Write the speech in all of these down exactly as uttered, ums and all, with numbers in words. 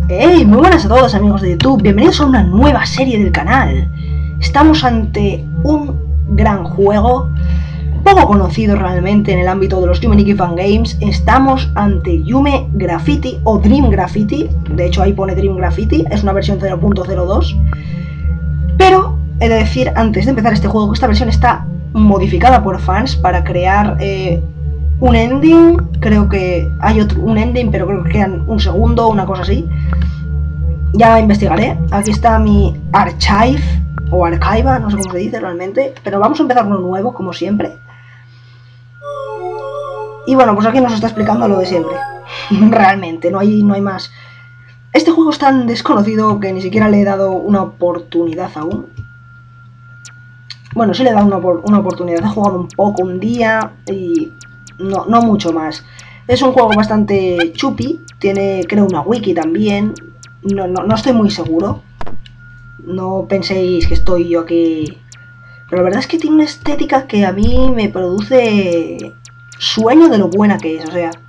Hey, muy buenas a todos amigos de YouTube, bienvenidos a una nueva serie del canal. Estamos ante un gran juego, poco conocido realmente en el ámbito de los Yume Nikki Fan Games. Estamos ante Yume Graffiti o Dream Graffiti, de hecho ahí pone Dream Graffiti, es una versión cero punto cero dos. Pero he de decir antes de empezar este juego que esta versión está modificada por fans para crear eh, un ending. Creo que hay otro, un ending, pero creo que quedan un segundo, una cosa así. Ya investigaré. Aquí está mi archive o archiva, no sé cómo se dice realmente, pero vamos a empezar uno nuevo como siempre. Y bueno, pues aquí nos está explicando lo de siempre. Realmente, no hay, no hay más. Este juego es tan desconocido que ni siquiera le he dado una oportunidad aún. Bueno, sí le he dado una, una oportunidad, he jugado un poco un día y no, no mucho más. Es un juego bastante chupi, tiene creo una wiki también, no, no, no estoy muy seguro. No penséis que estoy yo aquí, pero la verdad es que tiene una estética que a mí me produce sueño de lo buena que es, o sea,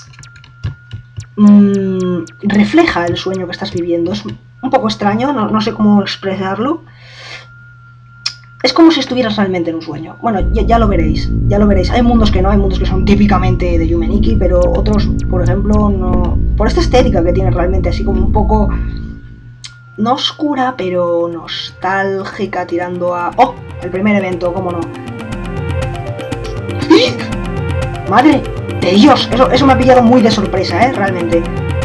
mmm, refleja el sueño que estás viviendo. Es un poco extraño, no, no sé cómo expresarlo. Es como si estuvieras realmente en un sueño. Bueno, ya, ya lo veréis, ya lo veréis. Hay mundos que no, hay mundos que son típicamente de Yume Nikki, pero otros, por ejemplo, no. Por esta estética que tiene realmente así como un poco, no oscura, pero nostálgica, tirando a... ¡Oh! El primer evento, cómo no. ¡Madre de Dios! Eso, eso me ha pillado muy de sorpresa, ¿eh? Realmente.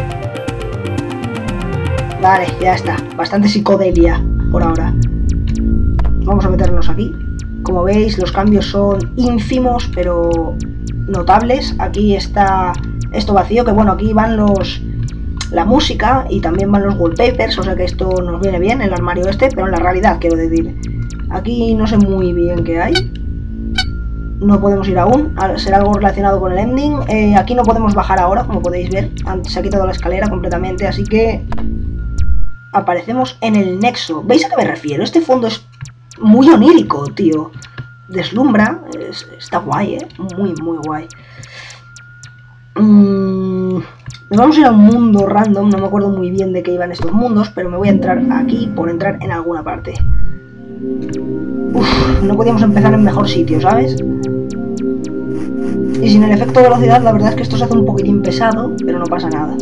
Vale, ya está. Bastante psicodelia por ahora. Vamos a meternos aquí. Como veis, los cambios son ínfimos, pero notables. Aquí está esto vacío, que bueno, aquí van los... la música y también van los wallpapers, o sea que esto nos viene bien, el armario este, pero en la realidad, quiero decir. Aquí no sé muy bien qué hay. No podemos ir aún, será algo relacionado con el ending. Eh, aquí no podemos bajar ahora, como podéis ver. Se ha quitado la escalera completamente, así que... aparecemos en el nexo. ¿Veis a qué me refiero? Este fondo es muy onírico, tío. Deslumbra, es, está guay, eh. Muy, muy guay. Mm, nos vamos a ir a un mundo random, no me acuerdo muy bien de qué iban estos mundos, pero me voy a entrar aquí por entrar en alguna parte. Uf, no podíamos empezar en mejor sitio, ¿sabes? Y sin el efecto de velocidad, la verdad es que esto se hace un poquitín pesado, pero no pasa nada.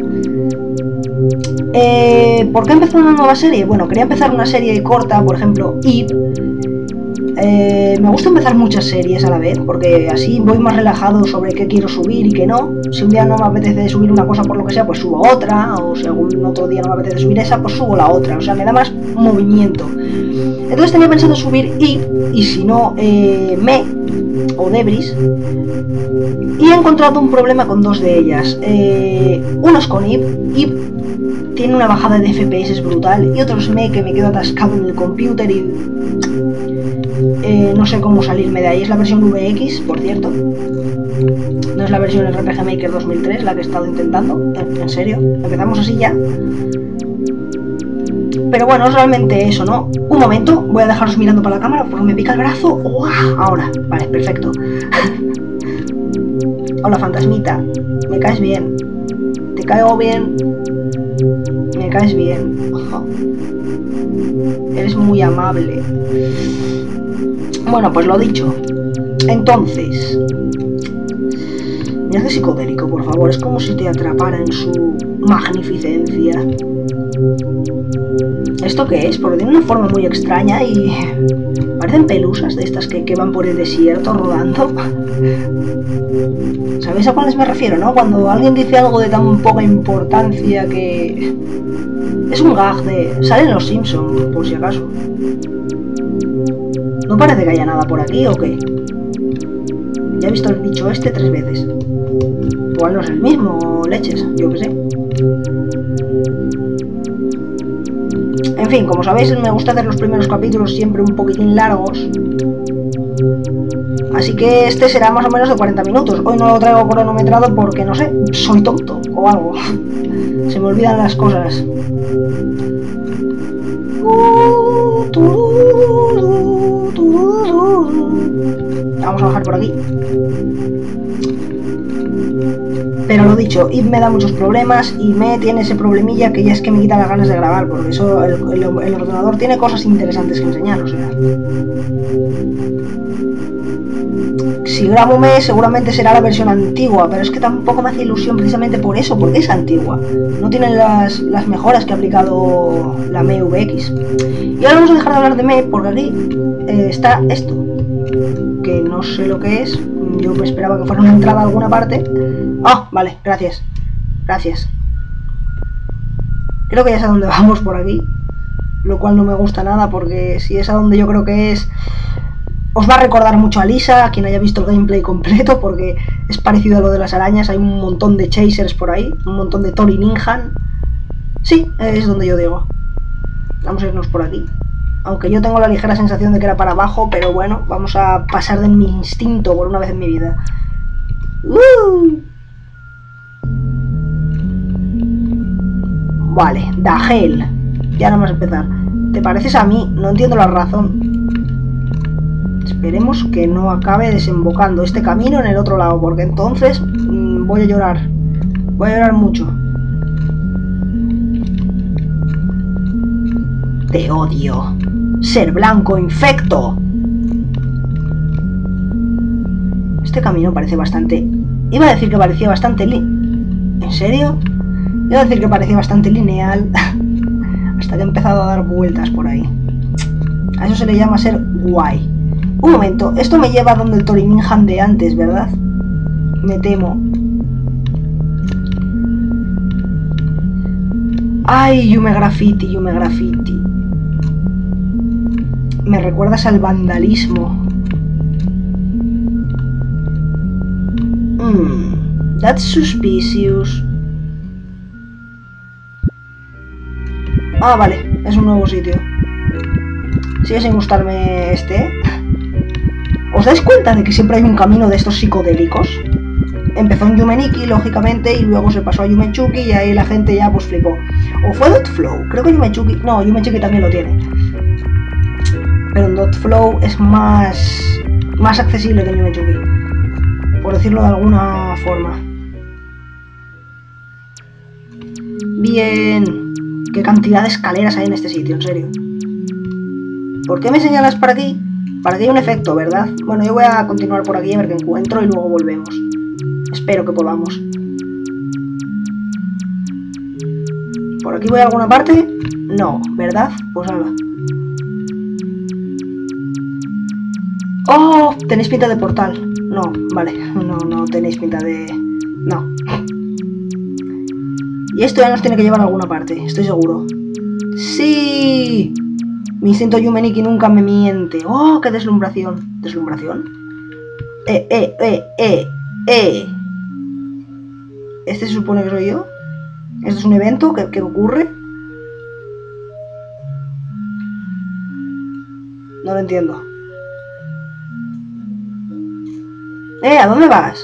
Eh, ¿Por qué empezar una nueva serie? Bueno, quería empezar una serie corta, por ejemplo, Eve. Eh, me gusta empezar muchas series a la vez, porque así voy más relajado sobre qué quiero subir y qué no. Si un día no me apetece subir una cosa por lo que sea, pues subo otra, o si algún otro día no me apetece subir esa, pues subo la otra, o sea, me da más movimiento. Entonces tenía pensado subir Eve, y si no, eh, Me, o Debris, y he encontrado un problema con dos de ellas. Eh, uno es con Eve, Eve tiene una bajada de F P S brutal, y otro es Me, que me quedo atascado en el computer y... Eh, no sé cómo salirme de ahí. Es la versión V X, por cierto. No es la versión R P G Maker dos mil tres la que he estado intentando. En serio, empezamos así ya. Pero bueno, es realmente eso, ¿no? Un momento, voy a dejaros mirando para la cámara porque me pica el brazo. ¡Uah! Ahora, vale, perfecto. Hola, fantasmita. Me caes bien. Te caigo bien. Me caes bien. Ojo. Eres muy amable. Bueno, pues lo dicho. Entonces, me hace psicodélico, por favor. Es como si te atrapara en su magnificencia. ¿Esto qué es? Porque tiene una forma muy extraña y parecen pelusas de estas que, que van por el desierto rodando. ¿Sabéis a cuáles me refiero, no? Cuando alguien dice algo de tan poca importancia que... es un gag de... sale en Los Simpsons, por si acaso. ¿No parece que haya nada por aquí o qué? Ya he visto el bicho este tres veces. Igual no es el mismo, leches, yo qué sé. En fin, como sabéis, me gusta hacer los primeros capítulos siempre un poquitín largos. Así que este será más o menos de cuarenta minutos. Hoy no lo traigo cronometrado porque, no sé, soy tonto o algo. Se me olvidan las cosas. Vamos a bajar por aquí. Pero lo dicho, Ip me da muchos problemas y me tiene ese problemilla que ya es que me quita las ganas de grabar, porque eso el, el, el ordenador tiene cosas interesantes que enseñar, o sea. Si grabo me seguramente será la versión antigua, pero es que tampoco me hace ilusión precisamente por eso, porque es antigua. No tiene las, las mejoras que ha aplicado la M E V X. Y ahora vamos a dejar de hablar de M E, porque aquí eh, está esto, que no sé lo que es. Yo me esperaba que fuera una entrada a alguna parte. Ah, vale, gracias. Gracias. Creo que ya es a donde vamos por aquí, lo cual no me gusta nada, porque si es a donde yo creo que es, os va a recordar mucho a Lisa, a quien haya visto el gameplay completo, porque es parecido a lo de las arañas. Hay un montón de chasers por ahí, un montón de Tori Ninjan. Sí, es donde yo digo. Vamos a irnos por aquí. Aunque yo tengo la ligera sensación de que era para abajo, pero bueno, vamos a pasar de mi instinto por una vez en mi vida. ¡Uh! Vale, Dagel. Ya no vamos a empezar. ¿Te pareces a mí? No entiendo la razón. Esperemos que no acabe desembocando este camino en el otro lado, porque entonces mmm, voy a llorar. Voy a llorar mucho. Te odio. Ser blanco infecto. Este camino parece bastante... Iba a decir que parecía bastante li... ¿En serio? Iba a decir que parecía bastante lineal. Hasta que he empezado a dar vueltas por ahí. A eso se le llama ser guay. Un momento, esto me lleva a donde el Tori Ninjan de antes, ¿verdad? Me temo. Ay, Yume Graffiti, Yume Graffiti. Me recuerdas al vandalismo. Hmm, that's suspicious. Ah, vale, es un nuevo sitio. Sigue sin gustarme este, ¿eh? ¿Os dais cuenta de que siempre hay un camino de estos psicodélicos? Empezó en Yume Nikki, lógicamente, y luego se pasó a Yume Chuki y ahí la gente ya pues flipó. ¿O fue Dot Flow? Creo que Yume Chuki... No, Yume Chuki también lo tiene. Pero en Dot Flow es más... más accesible que Yume Chuki, por decirlo de alguna forma. Bien... Qué cantidad de escaleras hay en este sitio, en serio. ¿Por qué me señalas para aquí? Para que hay un efecto, ¿verdad? Bueno, yo voy a continuar por aquí a ver qué encuentro y luego volvemos. Espero que podamos. ¿Por aquí voy a alguna parte? No, ¿verdad? Pues nada. ¡Oh! Tenéis pinta de portal. No, vale. No, no tenéis pinta de... No. Y esto ya nos tiene que llevar a alguna parte, estoy seguro. ¡Sí! Mi instinto Yume Nikki nunca me miente. ¡Oh, qué deslumbración! ¿Deslumbración? ¡Eh, eh, eh, eh, eh! ¿Este se supone que soy yo? ¿Esto es un evento? ¿Qué, qué ocurre? No lo entiendo. ¡Eh! ¿A dónde vas?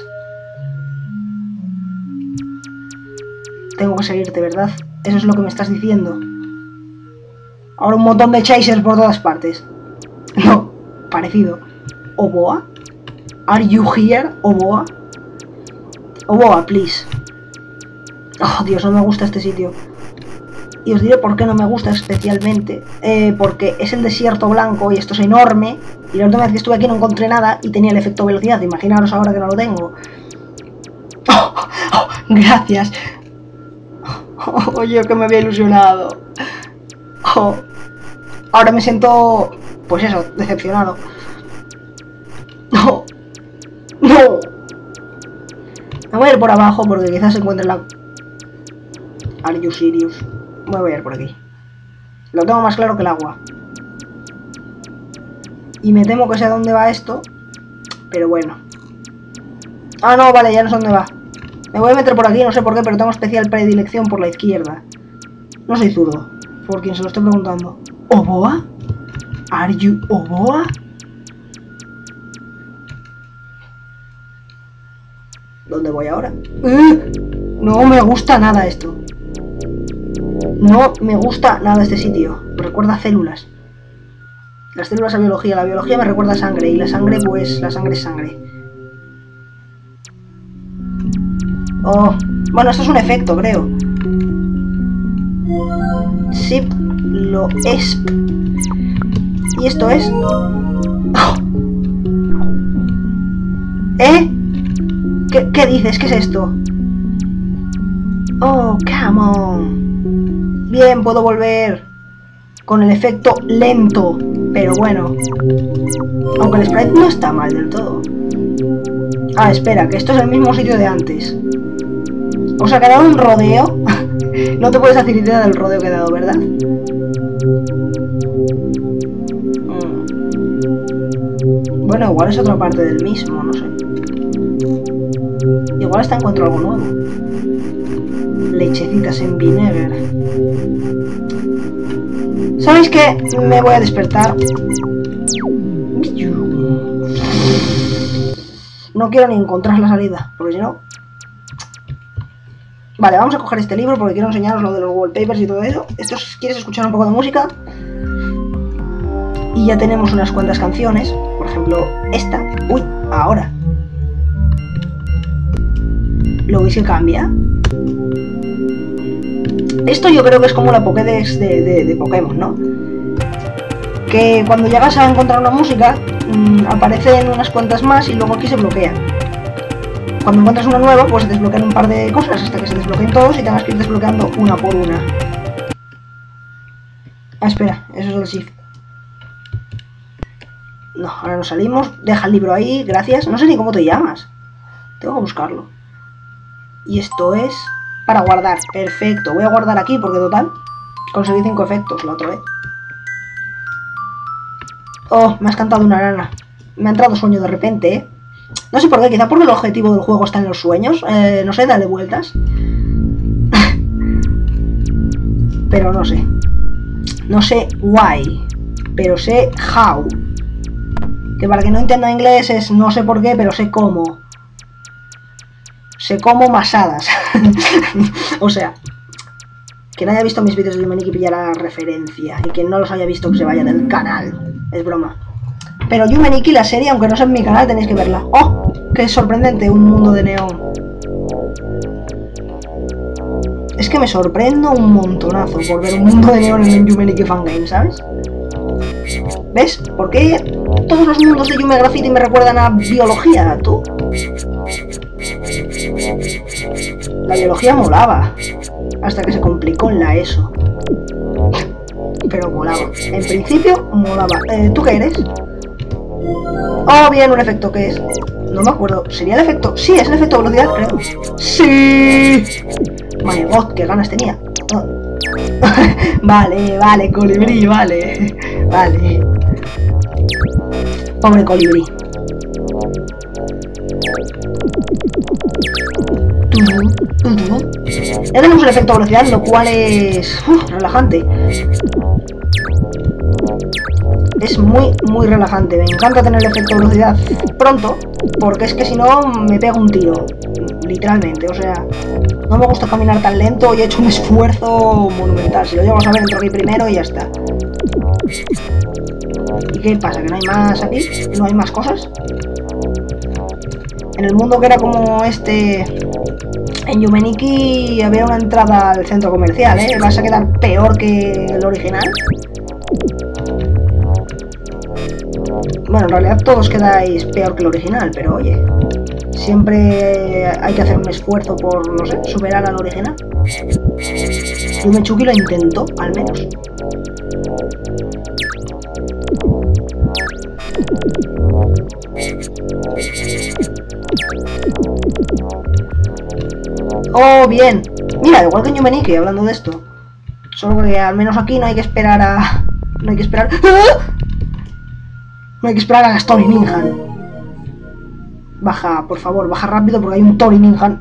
Tengo que seguirte, ¿verdad? Eso es lo que me estás diciendo. Ahora un montón de chasers por todas partes. No, parecido. ¿Oboa? ¿Are you here, Oboa? Oboa, please. Oh, Dios, no me gusta este sitio. Y os diré por qué no me gusta especialmente. Eh, porque es el desierto blanco y esto es enorme. Y la última vez que estuve aquí no encontré nada y tenía el efecto velocidad. Imaginaros ahora que no lo tengo. Oh, oh, gracias. Oh, yo que me había ilusionado. Oh, ahora me siento, pues eso, decepcionado. No, no. Me voy a ir por abajo porque quizás se encuentre la... Are you serious? Me voy a ir por aquí. Lo tengo más claro que el agua. Y me temo que sé dónde va esto. Pero bueno. Ah, no, vale, ya no sé dónde va. Me voy a meter por aquí, no sé por qué, pero tengo especial predilección por la izquierda. No soy zurdo, por quien se lo esté preguntando. ¿Oboa? ¿Are you Oboa? ¿Dónde voy ahora? ¡Uh! No me gusta nada esto. No me gusta nada este sitio. Me recuerda a células. Las células a biología. La biología me recuerda a sangre. Y la sangre, pues, la sangre es sangre. Oh, bueno, esto es un efecto, creo. Sí, lo es. ¿Y esto es? Oh. ¿Eh? ¿Qué, ¿Qué dices? ¿Qué es esto? Oh, come on. Bien, puedo volver con el efecto lento, pero bueno. Aunque el sprite no está mal del todo. Ah, espera, que esto es el mismo sitio de antes. O sea, que ha dado un rodeo. No te puedes hacer idea del rodeo que he dado, ¿verdad? Mm. Bueno, igual es otra parte del mismo, no sé. Igual hasta encuentro algo nuevo. Lechecitas en vinagre. ¿Sabéis qué? Me voy a despertar. No quiero ni encontrar la salida, porque si no... Vale, vamos a coger este libro porque quiero enseñaros lo de los wallpapers y todo eso. Esto es, ¿quieres escuchar un poco de música? Y ya tenemos unas cuantas canciones. Por ejemplo, esta. Uy, ahora. ¿Lo veis que cambia? Esto yo creo que es como la Pokédex de, de, de Pokémon, ¿no? Que cuando llegas a encontrar una música, mmm, aparecen unas cuantas más y luego aquí se bloquean. Cuando encuentras una nueva, pues se desbloquean un par de cosas hasta que se desbloqueen todos y tengas que ir desbloqueando una por una. Ah, espera, eso es el shift. No, ahora nos salimos. Deja el libro ahí, gracias. No sé ni cómo te llamas. Tengo que buscarlo. Y esto es para guardar. Perfecto, voy a guardar aquí porque total conseguí cinco efectos la otra vez. Oh, me has cantado una rana. Me ha entrado sueño de repente, ¿eh? No sé por qué, quizá porque el objetivo del juego está en los sueños. Eh, no sé, dale vueltas. Pero no sé. No sé why, pero sé how. Que para que no entienda inglés es no sé por qué, pero sé cómo. Sé cómo masadas. O sea, quien haya visto mis vídeos de Yumeniki pillará la referencia. Y quien no los haya visto que se vaya del canal. Es broma. Pero Yumeniki, la serie, aunque no sea en mi canal, tenéis que verla. ¡Oh! ¡Qué sorprendente! Un mundo de neón. Es que me sorprendo un montonazo por ver un mundo de neón en un Yumeniki Fangame, ¿sabes? ¿Ves? ¿Por qué todos los mundos de Yume Graffiti me recuerdan a biología, tú? La biología molaba. Hasta que se complicó en la ESO. Pero molaba. En principio, molaba. Eh, ¿Tú qué eres? Oh, bien, un efecto, ¿qué es? No me acuerdo. ¿Sería el efecto? Sí, es el efecto de velocidad, creo. ¡Sí! My God, qué ganas tenía. Oh. Vale, vale, colibrí, vale. Vale. Pobre colibrí. Ya tenemos el efecto de velocidad, lo cual es uf, relajante. Es muy, muy relajante. Me encanta tener el efecto de velocidad pronto, porque es que si no me pego un tiro. Literalmente, o sea, no me gusta caminar tan lento y he hecho un esfuerzo monumental. Si lo llego a saber, entro aquí primero y ya está. ¿Y qué pasa? ¿Que no hay más aquí? ¿No hay más cosas? En el mundo que era como este... En Yumeniki había una entrada al centro comercial, ¿eh? ¿Vas a quedar peor que el original? Bueno, en realidad todos quedáis peor que el original, pero oye, siempre hay que hacer un esfuerzo por, no sé, superar al original. Yumechuki lo intentó, al menos. Oh, bien. Mira, igual que en Yumeniki, hablando de esto. Solo que al menos aquí no hay que esperar a... No hay que esperar... ¡Ah! No hay que esperar a las Tori Ninjan. Baja, por favor, baja rápido porque hay un Tori Ninjan.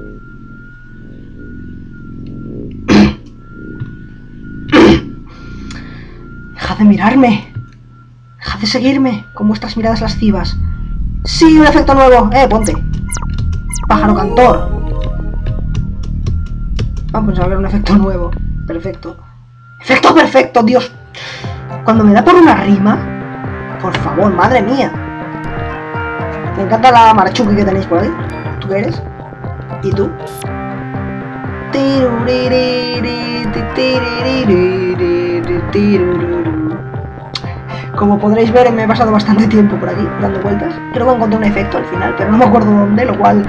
Dejad de mirarme. Dejad de seguirme con vuestras miradas lascivas. Sí, un efecto nuevo. Eh, ponte. Pájaro cantor. Ah, pensaba que era un efecto nuevo. Perfecto. ¡Efecto perfecto, Dios! Cuando me da por una rima... Por favor, madre mía. Me encanta la Marchuki que tenéis por ahí. ¿Tú qué eres? ¿Y tú? Como podréis ver, me he pasado bastante tiempo por aquí dando vueltas. Creo que encontré un efecto al final, pero no me acuerdo dónde, lo cual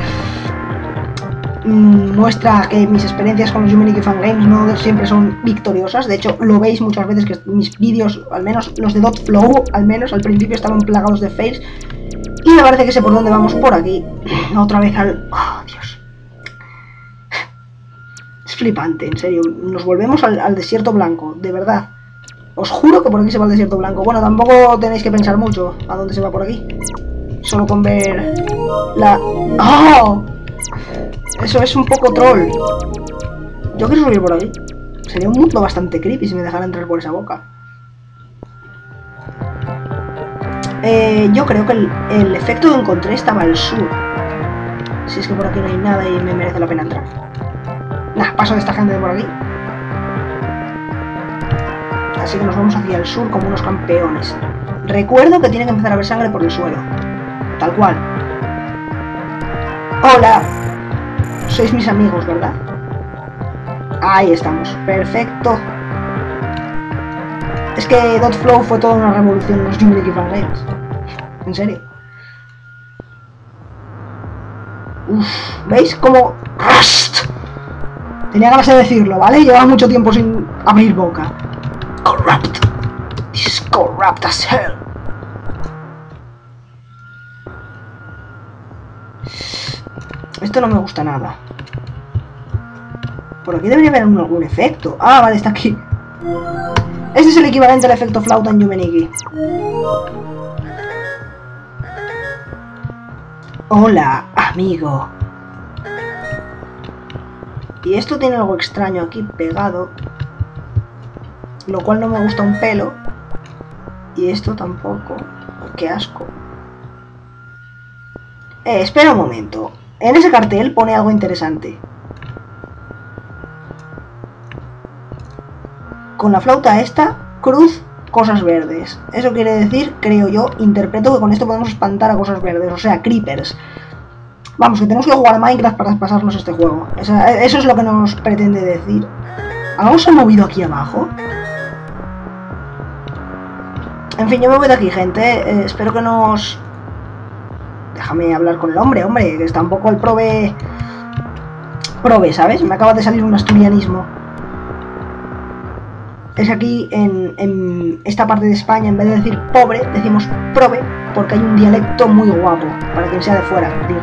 mmm, muestra que mis experiencias con los Yumeniki Fangames no siempre son victoriosas. De hecho, lo veis muchas veces que mis vídeos, al menos los de Dotflow, al menos al principio estaban plagados de fails. Y me parece que sé por dónde vamos, por aquí. Otra vez al... ¡Oh, Dios! Es flipante, en serio. Nos volvemos al, al desierto blanco, de verdad. Os juro que por aquí se va al desierto blanco. Bueno, tampoco tenéis que pensar mucho a dónde se va por aquí. Solo con ver la... ¡Oh! Eso es un poco troll. Yo quiero subir por aquí. Sería un mundo bastante creepy si me dejara entrar por esa boca. Eh, yo creo que el, el efecto que encontré estaba al sur. Si es que por aquí no hay nada y me merece la pena entrar. Nah, paso de esta gente de por aquí. Así que nos vamos hacia el sur como unos campeones. Recuerdo que tiene que empezar a haber sangre por el suelo. Tal cual. Hola. Sois mis amigos, ¿verdad? Ahí estamos. Perfecto. Es que Dotflow fue toda una revolución en los Yumeniki Fangames. En serio. Uff, ¿veis cómo...? Rust. Tenía ganas de decirlo, ¿vale? Llevaba mucho tiempo sin abrir boca. Corrupt. This is corrupt as hell. Esto no me gusta nada. Por aquí debería haber algún efecto. Ah, vale, está aquí. Este es el equivalente al efecto flauta en Yumeniki. Hola, amigo. Y esto tiene algo extraño aquí pegado, lo cual no me gusta un pelo. Y esto tampoco. Qué asco. Eh, espera un momento. En ese cartel pone algo interesante. Con la flauta esta, cruz, cosas verdes. Eso quiere decir, creo yo, interpreto que con esto podemos espantar a cosas verdes, o sea, creepers. Vamos, que tenemos que jugar a Minecraft para pasarnos este juego. Eso, eso es lo que nos pretende decir. ¿Algo se ha movido aquí abajo? En fin, yo me voy de aquí, gente. Eh, espero que nos... Déjame hablar con el hombre, hombre, que está un poco el prove... Prove, ¿sabes? Me acaba de salir un asturianismo. Es aquí, en, en esta parte de España, en vez de decir pobre, decimos prove, porque hay un dialecto muy guapo, para quien sea de fuera, digo.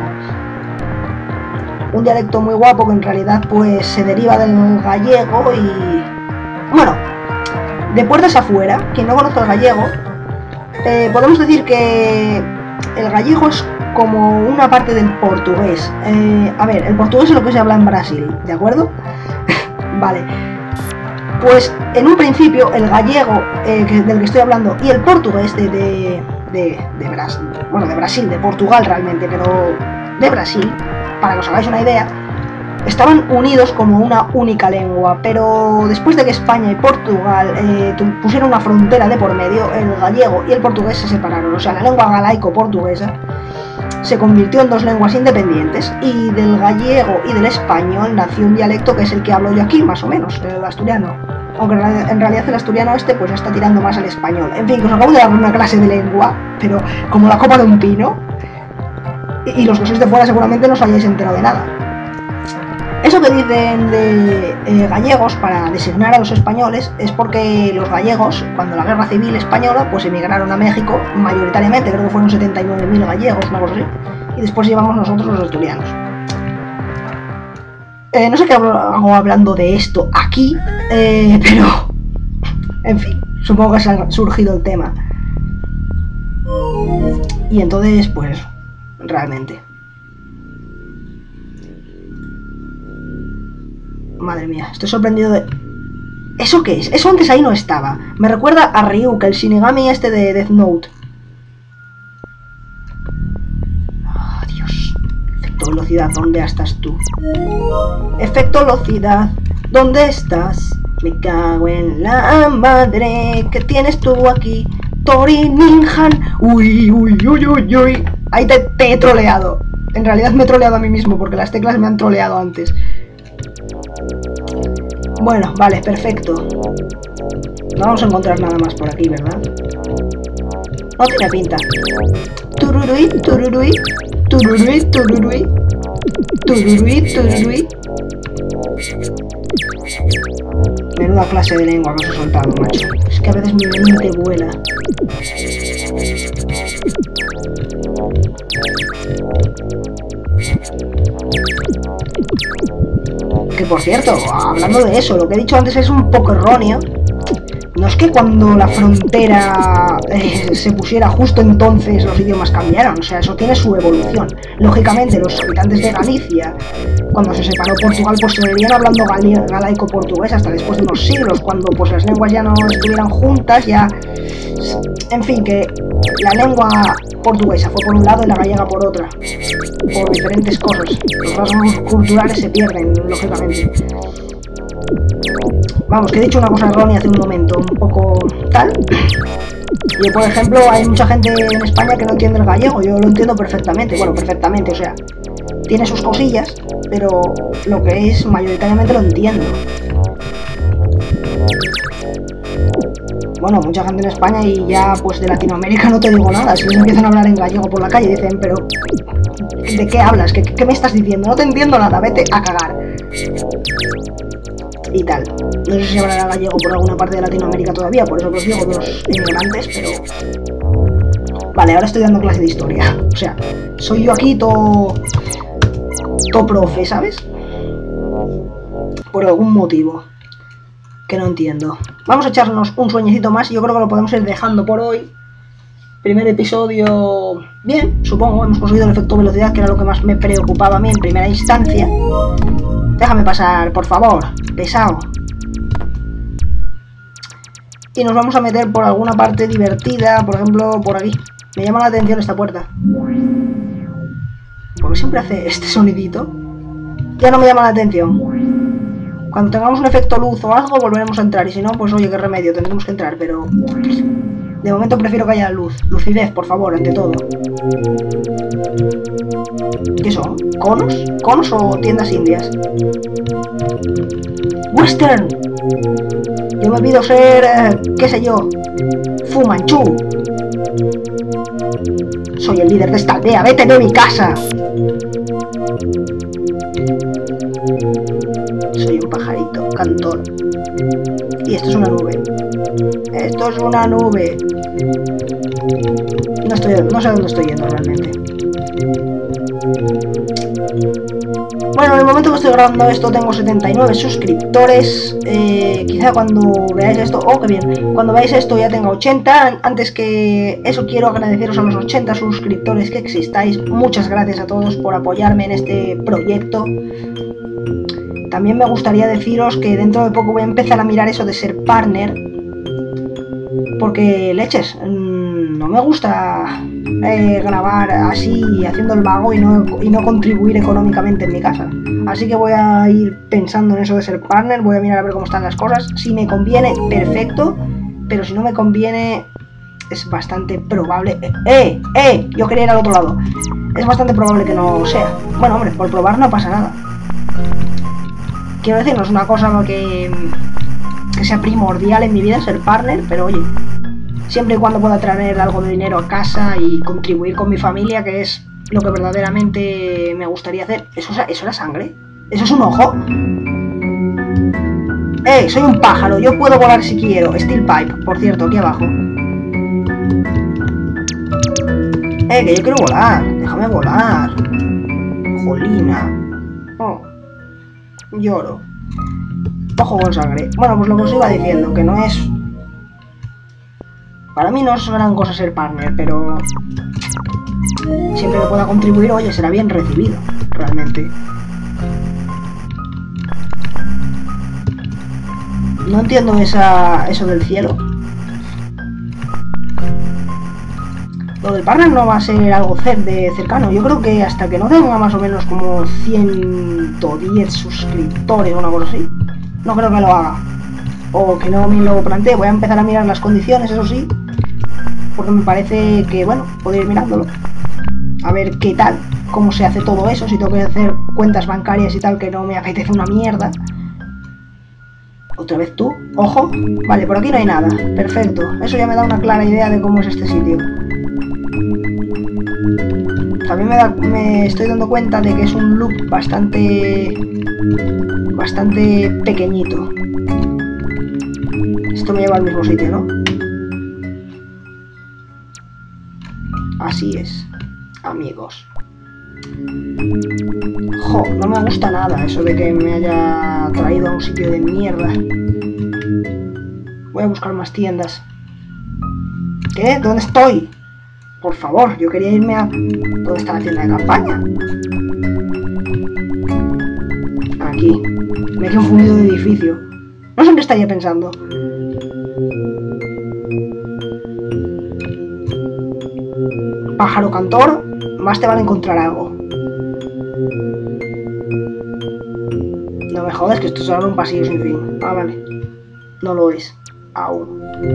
Un dialecto muy guapo que en realidad pues se deriva del gallego y... Bueno, de puertas afuera, quien no conoce el gallego, eh, podemos decir que el gallego es como una parte del portugués. Eh, a ver, el portugués es lo que se habla en Brasil, ¿de acuerdo? Vale. Pues en un principio el gallego eh, que, del que estoy hablando y el portugués de, de, de, de Brasil, bueno, de Brasil, de Portugal realmente, pero de Brasil, para que os hagáis una idea, estaban unidos como una única lengua, pero después de que España y Portugal eh, pusieron una frontera de por medio, el gallego y el portugués se separaron, o sea, la lengua galaico-portuguesa se convirtió en dos lenguas independientes y del gallego y del español nació un dialecto que es el que hablo yo aquí, más o menos, el asturiano. Aunque en realidad el asturiano este pues está tirando más al español. En fin, que os acabo de dar una clase de lengua, pero como la copa de un pino. Y, y los que sois de fuera seguramente no os hayáis enterado de nada. Eso que dicen de eh, gallegos para designar a los españoles es porque los gallegos, cuando la guerra civil española, pues emigraron a México mayoritariamente, creo que fueron setenta y nueve mil gallegos, una cosa así, y después llevamos nosotros los asturianos. Eh, no sé qué hago hablando de esto aquí, eh, pero... En fin, supongo que se ha surgido el tema. Y entonces, pues, realmente... Madre mía, estoy sorprendido de... ¿Eso qué es? Eso antes ahí no estaba. Me recuerda a Ryuk, el Shinigami este de Death Note. Oh, Dios. Efecto velocidad, ¿dónde estás tú? Efecto velocidad, ¿dónde estás? Me cago en la madre que tienes tú aquí. Tori Ninjan. Uy, uy, uy, uy, uy. Ahí te, te he troleado. En realidad me he troleado a mí mismo porque las teclas me han troleado antes. Bueno, vale, perfecto. No vamos a encontrar nada más por aquí, ¿verdad? No tiene pinta. Tururui, tururui, tururui, tururui, tururui, tururui. Menuda clase de lengua que os he soltado, macho. Es que a veces mi mente vuela. Que por cierto, hablando de eso, lo que he dicho antes es un poco erróneo. No es que cuando la frontera eh, se pusiera justo entonces los idiomas cambiaron, o sea, eso tiene su evolución. Lógicamente, los habitantes de Galicia, cuando se separó Portugal, pues seguirían hablando galaico-portugués hasta después de unos siglos, cuando pues las lenguas ya no estuvieran juntas, ya... En fin, que la lengua portuguesa fue por un lado y la gallega por otra, por diferentes cosas. Los rasgos culturales se pierden, lógicamente. Vamos, que he dicho una cosa errónea hace un momento, un poco tal. Yo, por ejemplo, hay mucha gente en España que no entiende el gallego, yo lo entiendo perfectamente, bueno, perfectamente, o sea, tiene sus cosillas, pero lo que es mayoritariamente lo entiendo. Bueno, mucha gente en España y ya pues de Latinoamérica no te digo nada, si les empiezan a hablar en gallego por la calle dicen, pero ¿de qué hablas? ¿Qué, qué me estás diciendo? No te entiendo nada, vete a cagar. Y tal. No sé si hablará gallego por alguna parte de Latinoamérica todavía, por eso que os digo de los inmigrantes, pero... Vale, ahora estoy dando clase de historia. O sea, soy yo aquí todo... todo profe, ¿sabes? Por algún motivo que no entiendo. Vamos a echarnos un sueñecito más y yo creo que lo podemos ir dejando por hoy. Primer episodio... Bien, supongo, hemos conseguido el efecto velocidad, que era lo que más me preocupaba a mí en primera instancia. Déjame pasar, por favor, pesado. Y nos vamos a meter por alguna parte divertida, por ejemplo, por aquí. Me llama la atención esta puerta. ¿Por qué siempre hace este sonidito? Ya no me llama la atención. Cuando tengamos un efecto luz o algo, volveremos a entrar. Y si no, pues oye, qué remedio, tendremos que entrar, pero... De momento prefiero que haya luz. Lucidez, por favor, ante todo. ¿Qué son? ¿Conos? ¿Conos o tiendas indias? ¡Western! Yo me pido ser... Eh, qué sé yo... Fu Manchu. Soy el líder de esta aldea, vete de mi casa. Soy un pajarito, cantor. Y esto es una nube. Esto es una nube. No estoy, no sé dónde estoy yendo realmente. Bueno, en el momento que estoy grabando esto tengo setenta y nueve suscriptores. Eh, quizá cuando veáis esto, oh que bien, cuando veáis esto ya tenga ochenta. Antes que eso quiero agradeceros a los ochenta suscriptores que existáis. Muchas gracias a todos por apoyarme en este proyecto. También me gustaría deciros que dentro de poco voy a empezar a mirar eso de ser partner. Porque, leches, no me gusta eh, grabar así, haciendo el vago y no, y no contribuir económicamente en mi casa. Así que voy a ir pensando en eso de ser partner, voy a mirar a ver cómo están las cosas. Si me conviene, perfecto, pero si no me conviene, es bastante probable... ¡Eh! ¡Eh! Yo quería ir al otro lado. Es bastante probable que no sea. Bueno, hombre, por probar no pasa nada. Quiero decir, no es una cosa que, que sea primordial en mi vida ser partner, pero oye, siempre y cuando pueda traer algo de dinero a casa y contribuir con mi familia, que es lo que verdaderamente me gustaría hacer. ¿Eso, eso era sangre? ¿Eso es un ojo? ¡Eh! Soy un pájaro, yo puedo volar si quiero. Steel Pipe, por cierto, aquí abajo. ¡Eh! Que yo quiero volar. Déjame volar. Jolina. Oh. Lloro. Ojo con sangre. Bueno, pues lo que os iba diciendo, que no es... Para mí no es gran cosa ser partner, pero... Siempre que pueda contribuir, oye, será bien recibido, realmente. No entiendo esa... eso del cielo. Lo del partner no va a ser algo de cercano. Yo creo que hasta que no tenga más o menos como ciento diez suscriptores o una cosa así, no creo que lo haga. O que no me lo plantee. Voy a empezar a mirar las condiciones, eso sí. Porque me parece que, bueno, puedo ir mirándolo. A ver qué tal. cómo se hace todo eso, si tengo que hacer cuentas bancarias y tal, que no me apetece una mierda. Otra vez tú, ojo. Vale, por aquí no hay nada, perfecto. Eso ya me da una clara idea de cómo es este sitio. También me, da, me estoy dando cuenta de que es un loop bastante... bastante pequeñito. Esto me lleva al mismo sitio, ¿no? Así es, amigos. Jo, no me gusta nada eso de que me haya traído a un sitio de mierda. Voy a buscar más tiendas. ¿Qué? ¿Dónde estoy? Por favor, yo quería irme a... ¿Dónde está la tienda de campaña? Aquí. Me he confundido de edificio. No sé en qué estaría pensando. Pájaro cantor, más te vale encontrar algo. No me jodas que esto es ahora un pasillo sin fin. Ah, vale. No lo es. Aún.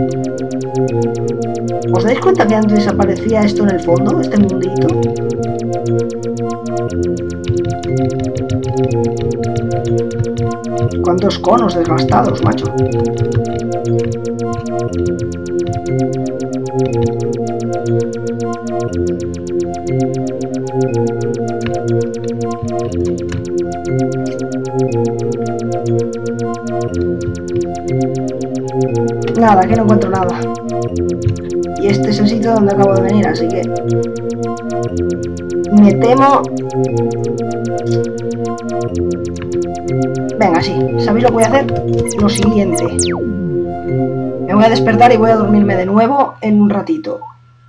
¿Os dais cuenta que antes aparecía esto en el fondo? Este mundito. ¿Cuántos conos desgastados, macho? Nada, aquí no encuentro nada. Y este es el sitio donde acabo de venir, así que... me temo... Venga, sí. ¿Sabéis lo que voy a hacer? Lo siguiente. Me voy a despertar y voy a dormirme de nuevo en un ratito.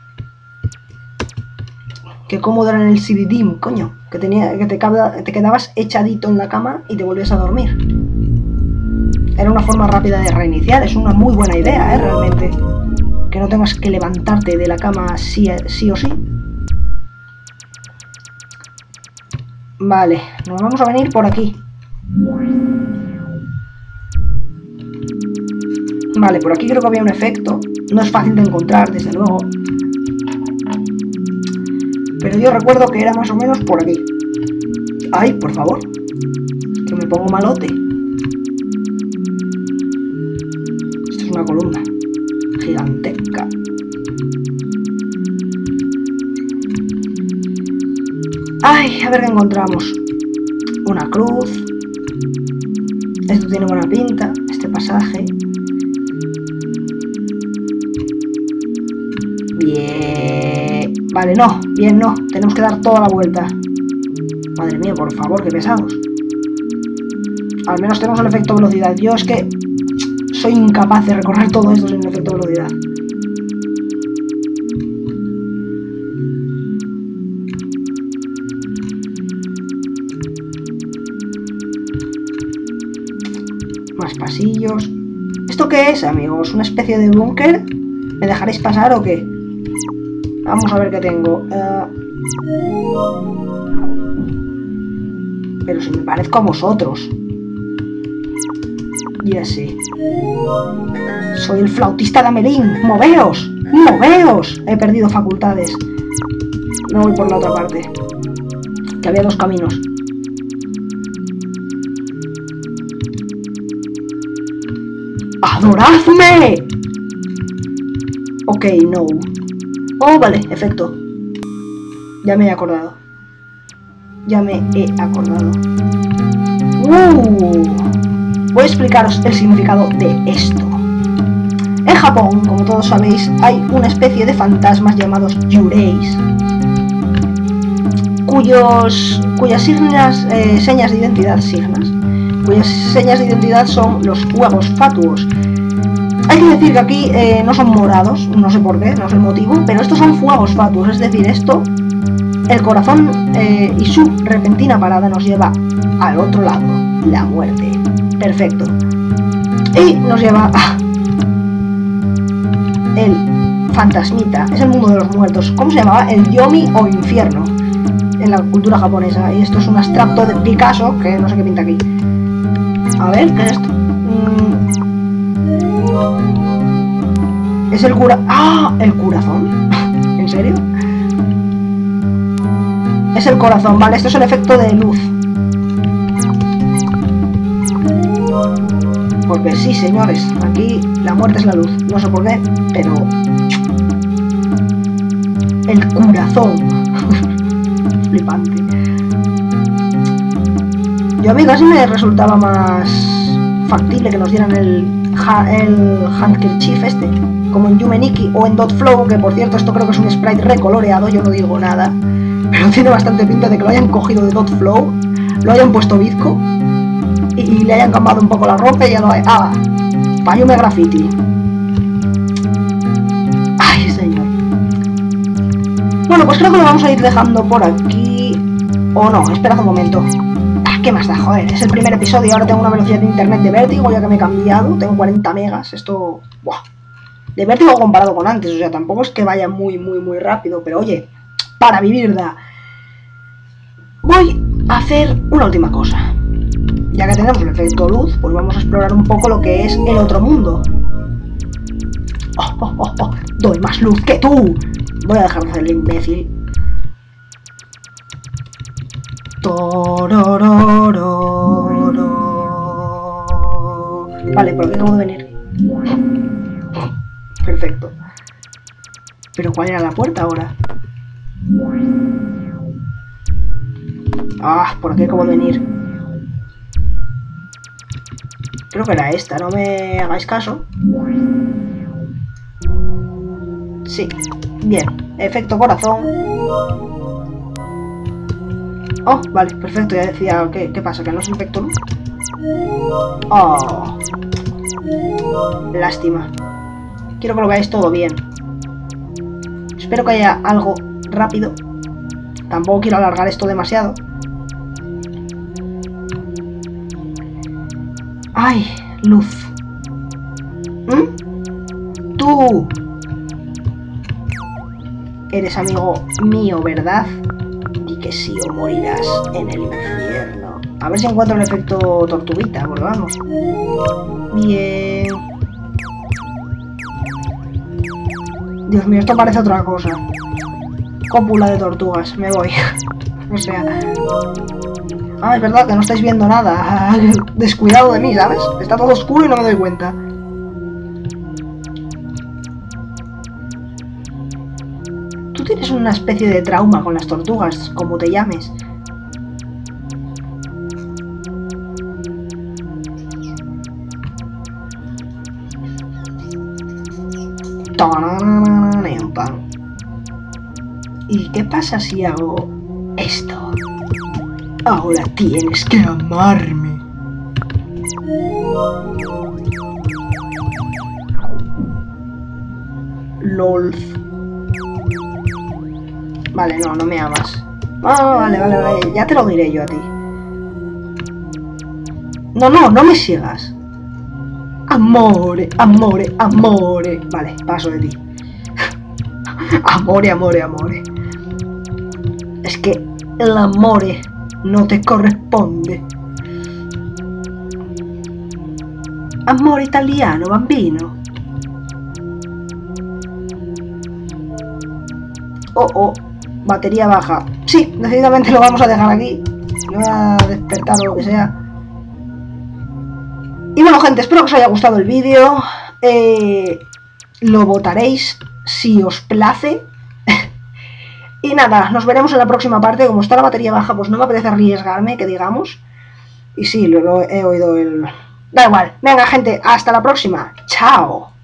Qué cómodo era en el C D D, coño. Que, tenía, que te, te quedabas echadito en la cama y te volvías a dormir. Era una forma rápida de reiniciar. Es una muy buena idea, ¿eh? Realmente. Que no tengas que levantarte de la cama sí, sí o sí. Vale, nos vamos a venir por aquí. Vale, por aquí creo que había un efecto. No es fácil de encontrar, desde luego. Pero yo recuerdo que era más o menos por aquí. Ay, por favor. Que me pongo malote. Esto es una columna gigantesca. Ay, a ver qué encontramos. Una cruz. Esto tiene buena pinta, este pasaje. Bien. Vale, no, bien no. Tenemos que dar toda la vuelta. Madre mía, por favor, qué pesados. Al menos tenemos el efecto velocidad. Yo es que soy incapaz de recorrer todo esto sin el efecto velocidad. Más pasillos. ¿Esto qué es, amigos? ¿Una especie de búnker? ¿Me dejaréis pasar o qué? Vamos a ver qué tengo. Uh... Pero si me parezco a vosotros. Ya sé. Soy el flautista de Amelín. ¡Moveos! ¡Moveos! He perdido facultades. Me voy por la otra parte. Que había dos caminos. ¡Adoradme! Ok, no. Oh, vale, efecto. Ya me he acordado. Ya me he acordado. Uh, voy a explicaros el significado de esto. En Japón, como todos sabéis, hay una especie de fantasmas llamados yureis, cuyos, cuyas signas, eh, señas de identidad, signas, cuyas señas de identidad son los fuegos fatuos. Hay que decir que aquí eh, no son morados, no sé por qué, no sé el motivo, pero estos son fuegos fatuos, es decir, esto, el corazón eh, y su repentina parada nos lleva al otro lado, la muerte. Perfecto. Y nos lleva a el fantasmita, es el mundo de los muertos. ¿Cómo se llamaba? El yomi o infierno en la cultura japonesa. Y esto es un abstracto de Picasso, que no sé qué pinta aquí. A ver, ¿qué es esto? Mm. Es el cura... ¡Ah! ¿El corazón? ¿En serio? Es el corazón, vale, esto es el efecto de luz. Porque sí, señores, aquí la muerte es la luz. No sé por qué, pero... el corazón. Flipante. Yo a mí casi me resultaba más factible que nos dieran el, el handkerchief este, como en Yume Nikki o en Dot Flow, que por cierto esto creo que es un sprite recoloreado, yo no digo nada, pero tiene bastante pinta de que lo hayan cogido de Dot Flow, lo hayan puesto bizco y, y le hayan cambiado un poco la ropa y ya lo hay. ¡Ah! Pa' Yume Graffiti. ¡Ay, señor! Bueno, pues creo que lo vamos a ir dejando por aquí. O no, esperad un momento. Ah, ¿qué más da? Joder, es el primer episodio. Ahora tengo una velocidad de internet de vértigo, ya que me he cambiado. Tengo cuarenta megas. Esto... ¡buah! De vértigo comparado con antes. O sea, tampoco es que vaya muy, muy, muy rápido. Pero oye, para vivir da. Voy a hacer una última cosa. Ya que tenemos el efecto luz, pues vamos a explorar un poco lo que es el otro mundo. ¡Oh, oh, oh, oh! ¡Doy más luz que tú! Voy a dejar de hacer el imbécil. Vale, por aquí acabo de venir. Perfecto. ¿Pero cuál era la puerta ahora? Ah, por aquí acabo de venir. Creo que era esta, no me hagáis caso. Sí, bien. Efecto corazón. Oh, vale, perfecto, ya decía, ¿qué, qué pasa? ¿Que no es efecto luz? Oh. Lástima. Quiero que lo veáis todo bien. Espero que haya algo rápido. Tampoco quiero alargar esto demasiado. ¡Ay! Luz. ¿Mm? ¡Tú! Eres amigo mío, ¿verdad? Y que sí o morirás en el infierno. A ver si encuentro el efecto tortuguita, porque vamos. Bien. Dios mío, esto parece otra cosa. Cópula de tortugas, me voy. O sea... Ah, es verdad que no estáis viendo nada. Descuidado de mí, ¿sabes? Está todo oscuro y no me doy cuenta. Tú tienes una especie de trauma con las tortugas, como te llames. ¿Y qué pasa si hago esto? Ahora tienes que amarme. LOL. Vale, no, no me amas. Ah, vale, vale, vale, ya te lo diré yo a ti. No, no, no me sigas. Amore, amore, amore. Vale, paso de ti. Amore, amore, amore. Es que el amore no te corresponde. Amore italiano, bambino. Oh, oh, batería baja. Sí, decididamente lo vamos a dejar aquí. Me voy a despertar o lo que sea. Y bueno, gente, espero que os haya gustado el vídeo. Eh, lo votaréis si os place. Y nada, nos veremos en la próxima parte. Como está la batería baja, pues no me apetece arriesgarme, que digamos. Y sí, luego he oído el... Da igual. Venga, gente, hasta la próxima. Chao.